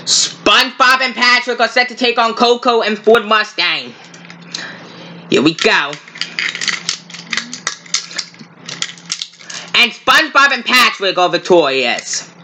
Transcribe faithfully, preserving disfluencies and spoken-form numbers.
SpongeBob and Patrick are set to take on Coco and Ford Mustang. Here we go. And SpongeBob and Patrick are victorious.